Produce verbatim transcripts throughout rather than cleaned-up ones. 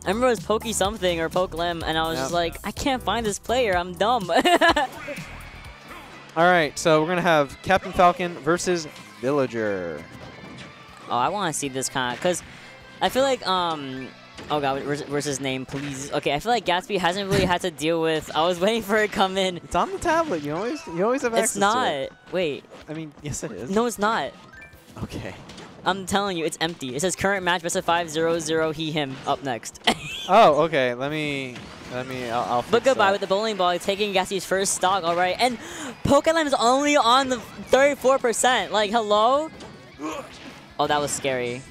I remember it was Pokey something or Poke Lim, and I was Yep. just like, I can't find this player. I'm dumb. All right, so we're gonna have Captain Falcon versus Villager. Oh, I want to see this kind of, because I feel like, um, oh god, where's, where's his name, please? Okay, I feel like Gatsby hasn't really had to deal with, I was waiting for it to come in. It's on the tablet. You always you always have access It's not. to it. Wait. I mean, yes, it is. No, it's not. Okay. I'm telling you, it's empty. It says current match, best of five, zero, zero, he, him, up next. Oh, okay. Let me, let me, I'll, I'll But fix goodbye that. with the bowling ball, taking Gatsby's first stock, all right. And Pokémon is only on the thirty-four percent. Like, hello? Oh, that was scary.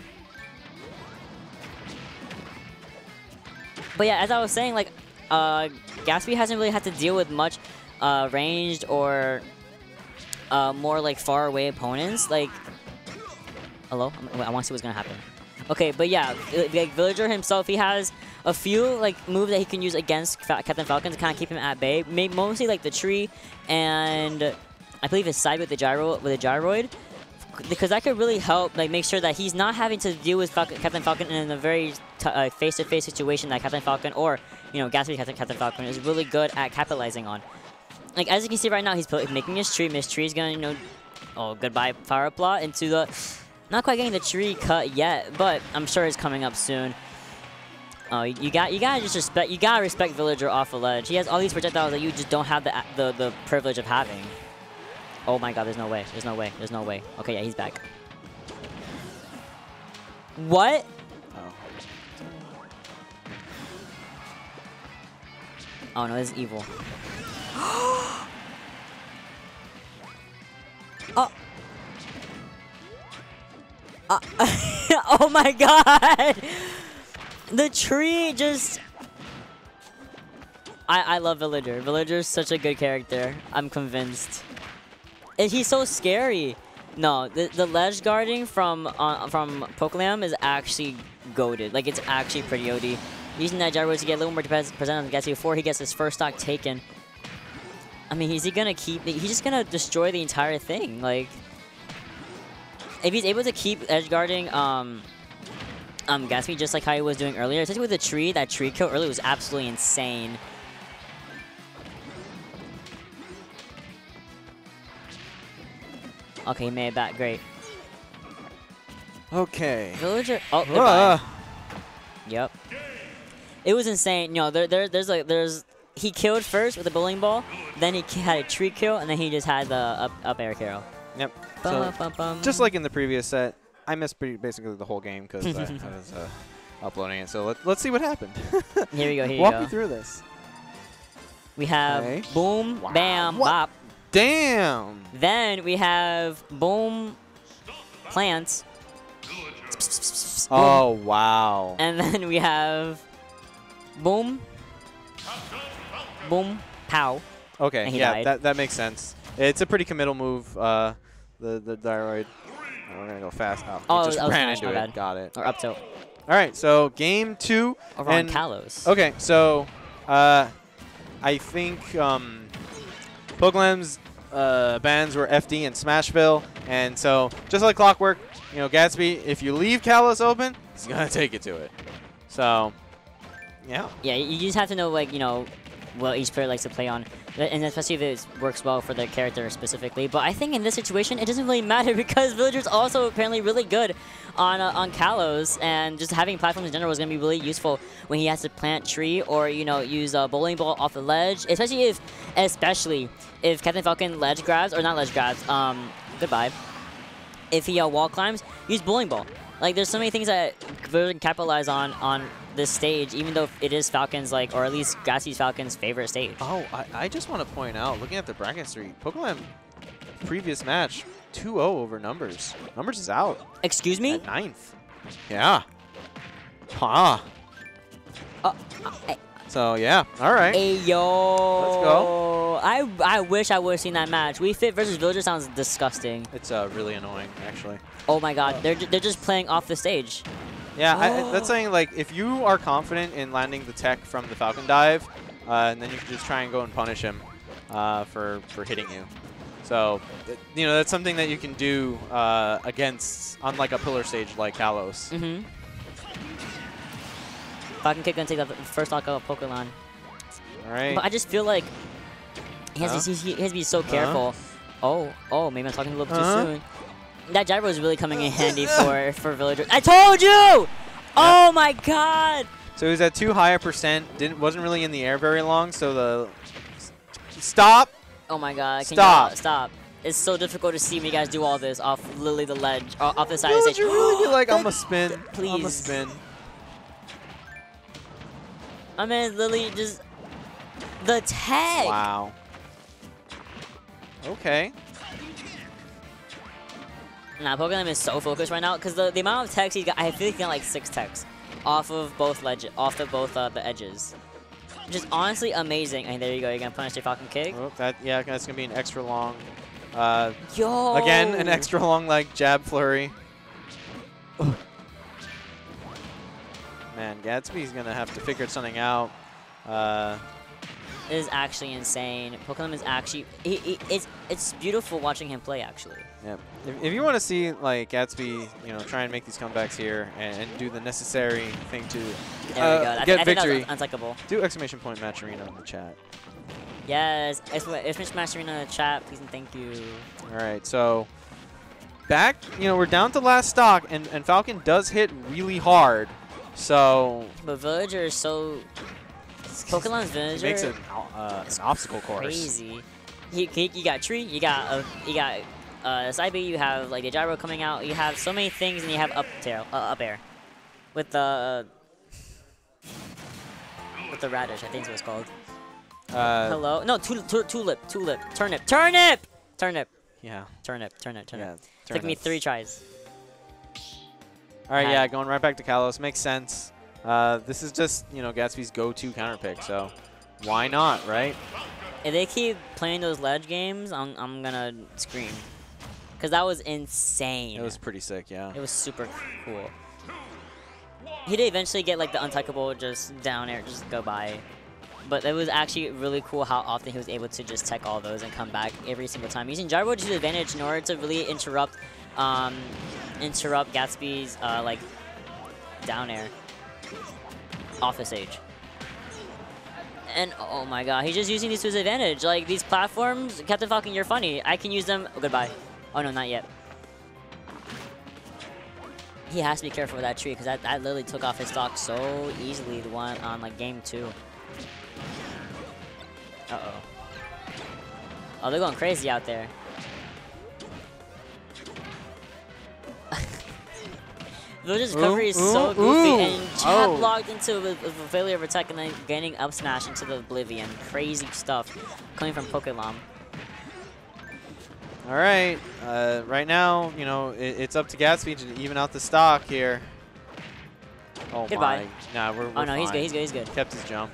But yeah, as I was saying, like, uh, Gatsby hasn't really had to deal with much uh, ranged or uh, more, like, far away opponents. Like, hello? I'm- I want to see what's going to happen. Okay, but yeah, like Villager himself, he has a few like moves that he can use against Fa Captain Falcon to kind of keep him at bay. May mostly like the tree, and I believe his side with the gyro with the gyroid, because that could really help like make sure that he's not having to deal with Falcon, Captain Falcon in a very t uh, face-to-face situation that Captain Falcon or you know Gatsby Captain, Captain Falcon is really good at capitalizing on. Like as you can see right now, he's making his tree. His tree is gonna you know, oh goodbye power up lot into the. Not quite getting the tree cut yet, but I'm sure it's coming up soon. Oh, you, you got you gotta just respect you gotta respect Villager off the ledge. He has all these projectiles that you just don't have the the the privilege of having. Oh my god, there's no way. There's no way. There's no way. Okay, yeah, he's back. What? Oh. Oh no, this is evil. Oh. Uh, oh my god! The tree just... I, I love Villager. Villager's such a good character. I'm convinced. And he's so scary. No, the, the ledge guarding from uh, from Pokelam is actually goated. Like, it's actually pretty O D. Using that gyro to get a little more present on Gatsby before he gets his first stock taken. I mean, is he gonna keep... He's just gonna destroy the entire thing. Like... If he's able to keep edge guarding um, um, Gatsby just like how he was doing earlier, especially with the tree, that tree kill earlier was absolutely insane. Okay, he made it back. Great. Okay. Villager. Oh, goodbye. Uh, Yep. It was insane. You know, there, there, there's like, there's. He killed first with a bowling ball, then he had a tree kill, and then he just had the up, up air carry. Yep. Bum, So, bum, bum. just like in the previous set, I missed pretty basically the whole game because I, I was uh, uploading it. So let, let's see what happened. Here we go. Here Walk you go. me through this. We have Okay. boom, Wow. bam, What? bop. Damn. Then we have boom, plants. Oh wow. And then we have boom, boom, pow. Okay. And he Yeah, died. that that makes sense. It's a pretty committal move. Uh, the the Gyroid. Oh, we're gonna go fast. Oh, Oh, he just that was ran nice, into my it. bad. Got it. Or up tilt. All right. So game two. Over and on Kalos. Okay, so uh, I think um, Pokelam's uh, bans were F D and Smashville, and so just like clockwork, you know, Gatsby, if you leave Kalos open, he's gonna take it to it. So, yeah. Yeah, you just have to know, like, you know, what each player likes to play on, and especially if it works well for the character specifically. But I think in this situation, it doesn't really matter because Villager's also apparently really good on uh, on Kalos, and just having platforms in general is going to be really useful when he has to plant tree or, you know, use a bowling ball off the ledge, especially if, especially if Captain Falcon ledge grabs, or not ledge grabs, um, goodbye. If he uh, wall climbs, use bowling ball. Like, there's so many things that Villager can capitalize on on this stage, even though it is Falcon's, like, or at least Gatsby's Falcon's favorite stage. Oh, I, I just want to point out, looking at the bracket streak, Pokelam previous match, two oh over Numbers. Numbers is out Excuse me? at ninth. Yeah. Huh. Uh, I, So, yeah. All right. Hey, yo. Let's go. I, I wish I would have seen that match. We Fit versus Villager sounds disgusting. It's uh, really annoying, actually. Oh my god, they're, ju- they're just playing off the stage. Yeah, I, I- that's saying, like, if you are confident in landing the tech from the Falcon dive, uh, and then you can just try and go and punish him uh, for, for hitting you. So, th- you know, that's something that you can do uh, against, on, like, a pillar stage like Kalos. Mm-hmm. Falcon Kick gonna take the first stock of Pokemon. All right. But I just feel like he has, Huh? to, he has to be so careful. Oh, oh, maybe I'm talking a little too Uh-huh. soon. That gyro is really coming in handy for for villagers. I told you! Oh my god! So he was at too high a percent. Didn't wasn't really in the air very long. So the stop. Oh my god! Can Stop. You, stop! It's so difficult to see when you guys do all this off literally the ledge, uh, off the side of the Would stage. you really be like, The- I'm a spin? I'm a please. spin. I mean, literally just the tag. Wow. Okay. Nah, Pokemon is so focused right now because the, the amount of techs he's got, I feel like he got like six techs off of both ledge, off of both uh, the edges. Just honestly amazing. And there you go, you're gonna punish your Falcon Kick. Oh, that yeah, that's gonna be an extra long. Uh, Yo! again, an extra long like jab flurry. Ugh. Man, Gatsby's gonna have to figure something out. Uh, It is actually insane. Pokemon is actually he, he, it's it's beautiful watching him play actually. yeah. If, if you want to see like Gatsby, you know, try and make these comebacks here and, and do the necessary thing to There uh, we go. I, get I victory, think that was un- unsuckable. do exclamation point Matcherino in the chat. Yes, if Miss Masterina in the chat, please and thank you. All right, so back, you know, we're down to last stock, and, and Falcon does hit really hard. So But Villager is so Pokemon's he Villager makes it uh, an obstacle course. crazy. He, he, you got Tree, you got uh, you got uh, Side B, you have like the gyro coming out, you have so many things, and you have up tail, uh, up air, with the with the radish, I think is what it's called. Uh, Hello, no, tul tul tulip, tulip, turnip, turnip, turnip, yeah. turnip, turnip, turnip. Yeah. Took me turnips. three tries. All right, Had- yeah, going right back to Kalos makes sense. Uh, this is just, you know, Gatsby's go-to counter pick, so why not, right? If they keep playing those ledge games, I'm I'm gonna scream, cause that was insane. It was pretty sick, yeah. It was super cool. He did eventually get like the untouchable just down air, just go by. But it was actually really cool how often he was able to just tech all those and come back every single time. Using gyro to his advantage in order to really interrupt um, interrupt Gatsby's uh, like down air off the stage. And oh my god, he's just using these to his advantage. Like these platforms, Captain Falcon, you're funny. I can use them. Oh, goodbye. Oh no, not yet. He has to be careful with that tree because that, that literally took off his stock so easily. The one on like game two. Uh oh. Oh, they're going crazy out there. Villager's recovery is Ooh, so ooh, goofy ooh. and jab Oh. locked into a, a failure of attack and then gaining up smash into the oblivion. Crazy stuff coming from Pokemon. All right, uh, right now, you know, it, it's up to Gatsby to even out the stock here. Oh Goodbye. my. Nah, we're, we're Oh no, he's fine. good, he's good, he's good. Kept his jump.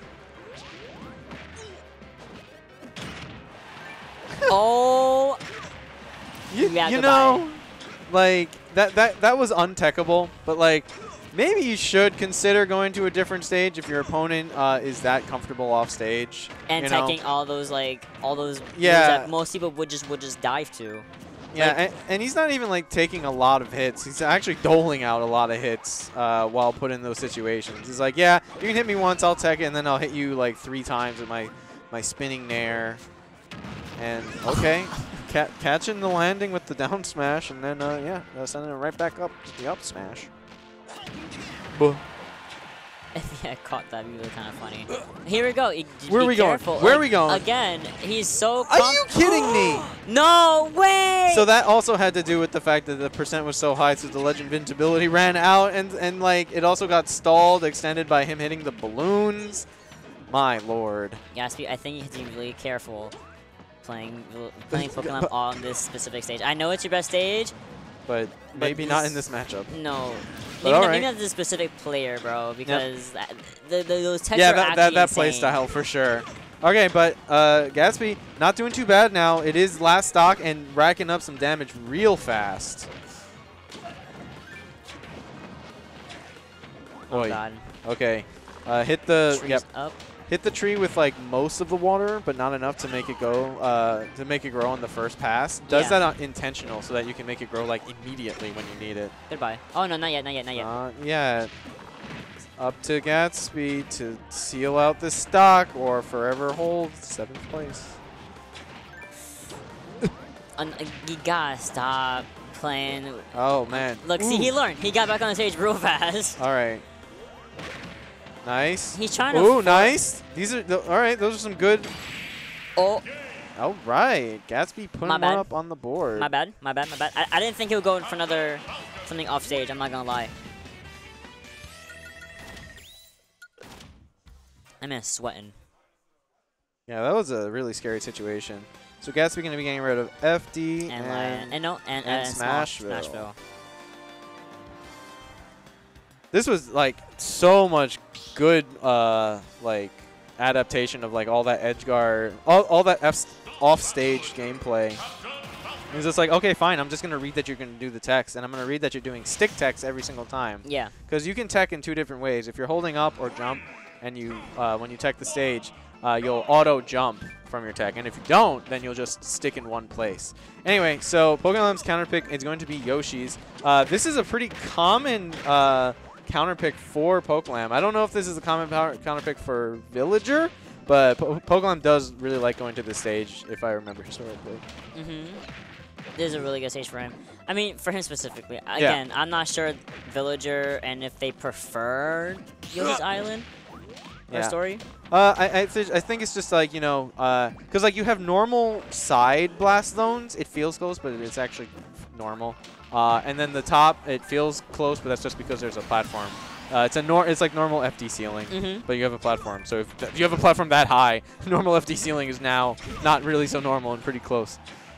Oh, You, Yeah, you goodbye. know, like, that, that, that was untechable, but, like, maybe you should consider going to a different stage if your opponent uh, is that comfortable off stage. and you know? teching all those like all those moves Yeah. that most people would just would just dive to. Yeah, like- and, and he's not even, like, taking a lot of hits. He's actually doling out a lot of hits uh, while put in those situations. He's like, yeah, you can hit me once, I'll tech it, and then I'll hit you, like, three times with my, my spinning nair. And, okay, ca catching the landing with the down smash, and then, uh, yeah, uh, sending it right back up with the up smash. Buh. Yeah, I caught that. It was kind of funny. Here we go. Y- just Where be are we going? careful. Where are Like, we going? Again, he's so. Are you kidding me? No way! So that also had to do with the fact that the percent was so high, so the Legend Invincibility ran out, and, and like, it also got stalled, extended by him hitting the balloons. My lord. Gatsby, I think you have to be really careful playing playing Pokemon on this specific stage. I know it's your best stage. But But maybe not this- in this matchup. No. But Maybe, not, alright. maybe not this specific player, bro, because that, the, the, those techs Yeah, are that, that, actually that play insane. style for sure. Okay, but uh, Gatsby not doing too bad now. It is last stock and racking up some damage real fast. Oh Oi. god. Okay, uh, hit the Trees yep, up. hit the tree with like most of the water, but not enough to make it go uh, to make it grow on the first pass. Does Yeah. that on intentional so that you can make it grow like immediately when you need it. Goodbye. Oh no, not yet, not yet, not yet. Uh, yeah. Up to Gatsby to seal out this stock or forever hold seventh place. Un you gotta stop playing. Oh, man. Look, Ooh. see, he learned. He got back on the stage real fast. All right. Nice. He's trying to. Ooh, nice. These are, all right, those are some good. Oh. All right. Gatsby putting My one bad. up on the board. My bad, my bad, my bad. I, I didn't think he would go in for another something off stage. I'm not gonna lie. I'm in sweating. Yeah, that was a really scary situation. So Gatsby going to be getting rid of F D And and, Lion. And no, and, and and Small- Smashville. Smashville. This was like so much good uh, like adaptation of like all that edge guard, all, all that F off-stage gameplay. It's just like, okay, fine, I'm just going to read that you're going to do the text, and I'm going to read that you're doing stick text every single time. Yeah. Because you can tech in two different ways. If you're holding up or jump, and you uh, when you tech the stage, uh, you'll auto jump from your tech. And if you don't, then you'll just stick in one place. Anyway, so Pokemon's counter pick is going to be Yoshi's. Uh, this is a pretty common uh, counter pick for Pokelam. I don't know if this is a common power counter pick for Villager, but po Pokelam does really like going to this stage, if I remember historically. Mm-hmm. This is a really good stage for him. I mean, for him specifically. Again, yeah. I'm not sure Villager and if they prefer Yoshi's Island or yeah. story. Uh, I I, th I think it's just like, you know, because uh, like you have normal side blast zones. It feels close, but it's actually normal. Uh, and then the top, it feels close, but that's just because there's a platform. Uh, it's a nor it's like normal F D ceiling, mm-hmm. but you have a platform. So if, if you have a platform that high, normal F D ceiling is now not really so normal and pretty close.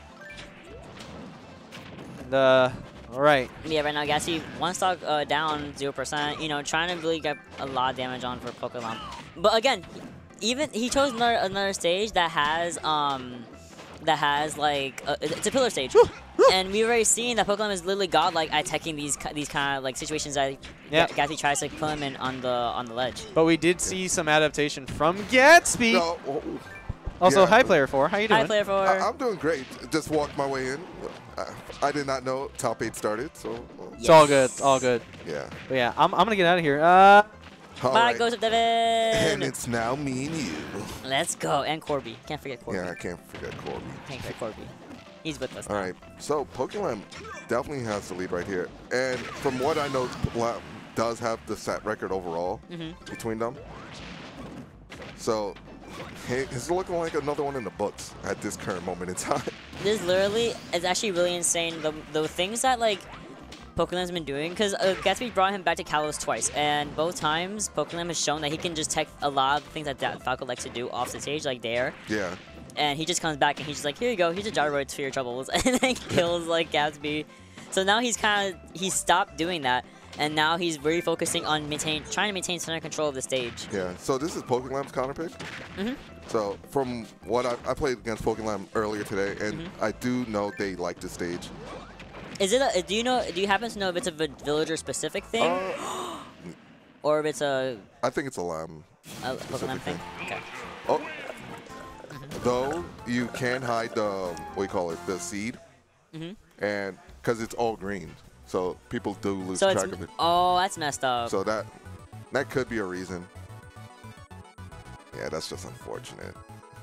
And, uh, all right. Yeah, right now Gatsby one stock uh, down zero percent. You know, trying to really get a lot of damage on for Pokelam. But again, even he chose another another stage that has um that has like a, it's a pillar stage, and we've already seen that Pokelam is literally godlike at attacking these these kind of like situations that yep. Gatsby tries to put him in on the on the ledge. But we did see some adaptation from Gatsby. No, oh, also, yeah. hi Player Four, how you doing? Hi Player Four. I, I'm doing great. Just walked my way in. I, I did not know top eight started, so. Well, it's yes. all good. It's all good. Yeah. But yeah, I'm, I'm gonna get out of here. Uh. All Bye, right. goes up Devin. And it's now me and you. Let's go. And Corby. Can't forget Corby. Yeah, I can't forget Corby. Can't forget Corby. He's with us. All now. right. So Pokelam definitely has the lead right here. And from what I know, Pokelam does have the set record overall mm-hmm. between them. So hey, it's looking like another one in the books at this current moment in time. This literally is actually really insane. The, the things that, like, Pokelam's been doing, because uh, Gatsby brought him back to Kalos twice, and both times Pokelam has shown that he can just tech a lot of the things that, that Falco likes to do off the stage, like there. Yeah. And he just comes back and he's just like, here you go, here's a gyroid for your troubles, and then kills like Gatsby. So now he's kind of he's stopped doing that, and now he's really focusing on maintain trying to maintain center control of the stage. Yeah. So this is Pokelam's counter pick. Mm-hmm. So from what I, I played against Pokelam earlier today, and mm-hmm. I do know they like the stage. Is it? A, do you know? Do you happen to know if it's a Villager specific thing, Uh, or if it's a? I think it's a Lamb. A Pokemon thing. Okay. Oh. Though you can hide the what do you call it, the seed, mm-hmm. and because it's all green, so people do lose so track it's, of it. Oh, that's messed up. So that that could be a reason. Yeah, that's just unfortunate.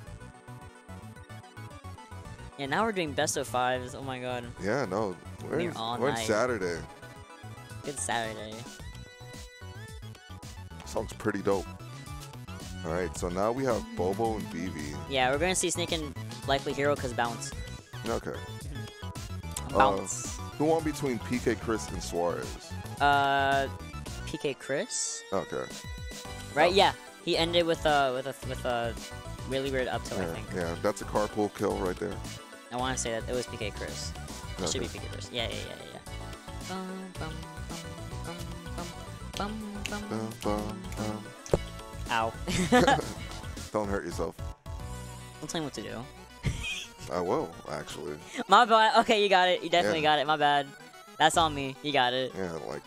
Yeah, now we're doing best of fives. Oh my god. Yeah, no, we're, We're in, all we're in night. Saturday. Good Saturday. Sounds pretty dope. All right, so now we have Bobo and B V. Yeah, we're gonna see Snake and likely Hero because bounce. Okay. Bounce. Uh, who won between P K Chris and Suarez? Uh, P K Chris. Okay. Right? Oh. Yeah. He ended with a with a with a really weird up tilt. Yeah, I think. yeah, that's a carpool kill right there. I want to say that it was P K Chris. It Okay. should be P K Chris. Yeah, yeah, yeah, yeah. yeah. Bum, bum, bum, bum, bum, bum, Bum, bum, bum. Ow. Don't hurt yourself. Don't tell me what to do. I will, actually. My bad. Okay, you got it. You definitely Yeah. got it. My bad. That's on me. You got it. Yeah, like